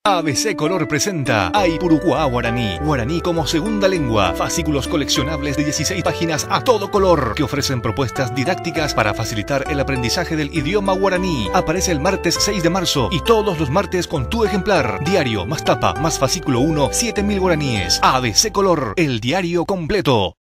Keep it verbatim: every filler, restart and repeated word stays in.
A B C Color presenta Aipurucuá Guaraní. Guaraní como segunda lengua. Fascículos coleccionables de dieciséis páginas a todo color que ofrecen propuestas didácticas para facilitar el aprendizaje del idioma guaraní. Aparece el martes seis de marzo y todos los martes con tu ejemplar. Diario más tapa más fascículo uno, siete mil guaraníes. A B C Color, el diario completo.